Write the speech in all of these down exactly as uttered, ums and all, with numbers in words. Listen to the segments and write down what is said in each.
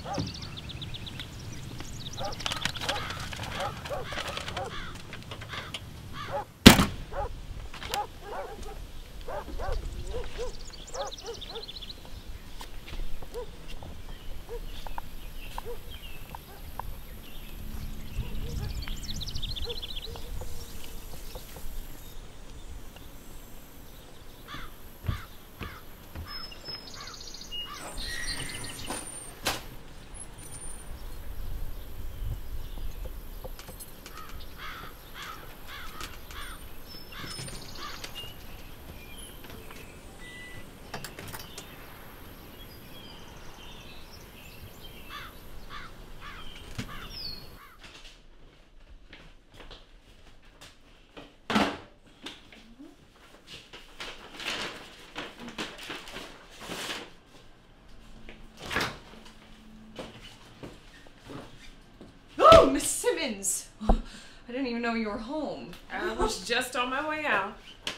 Miss Simmons! I didn't even know you were home. I was just on my way out.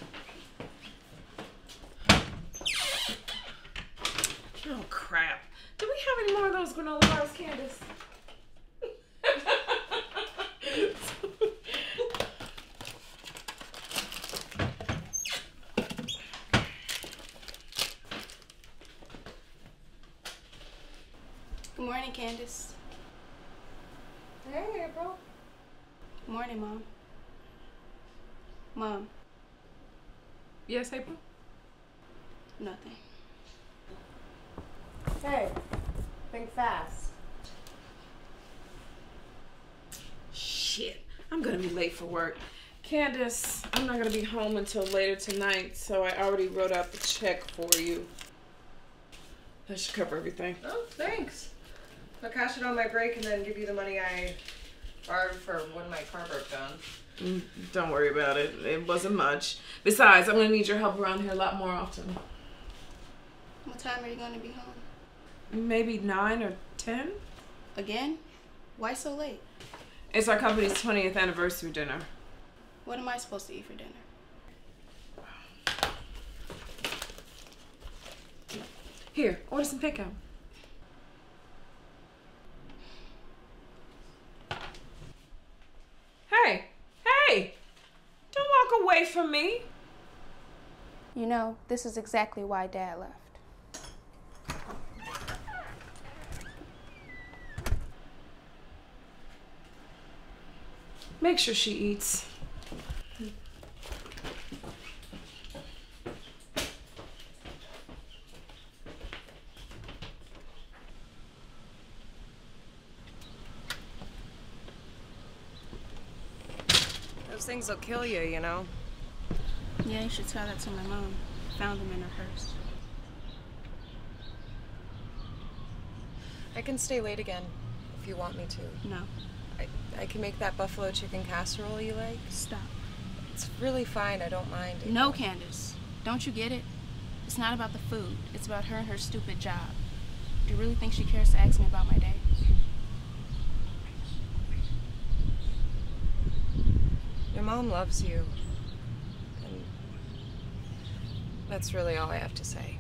Oh, crap. Do we have any more of those granola bars, Candice? Good morning, Candice. Hey, April. Morning, Mom. Mom. Yes, April? Nothing. Hey, think fast. Shit, I'm gonna be late for work. Candice, I'm not gonna be home until later tonight, so I already wrote out the check for you. That should cover everything. Oh, thanks. I'll cash it on my break and then give you the money I borrowed for when my car broke down. Mm, don't worry about it. It wasn't much. Besides, I'm gonna need your help around here a lot more often. What time are you going to be home? Maybe nine or ten? Again? Why so late? It's our company's twentieth anniversary dinner. What am I supposed to eat for dinner? Here, order some Picket. Hey, hey! Don't walk away from me. You know, this is exactly why Dad left. Make sure she eats. Those things will kill you, you know. Yeah, you should tell that to my mom. Found them in her purse. I can stay late again if you want me to. No. I, I can make that buffalo chicken casserole you like. Stop. It's really fine. I don't mind it. No, Candice. Don't you get it? It's not about the food. It's about her and her stupid job. Do you really think she cares to ask me about my day? Your mom loves you. And that's really all I have to say.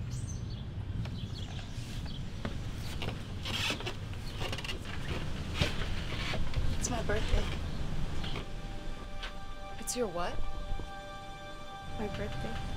It's my birthday. It's your what? My birthday.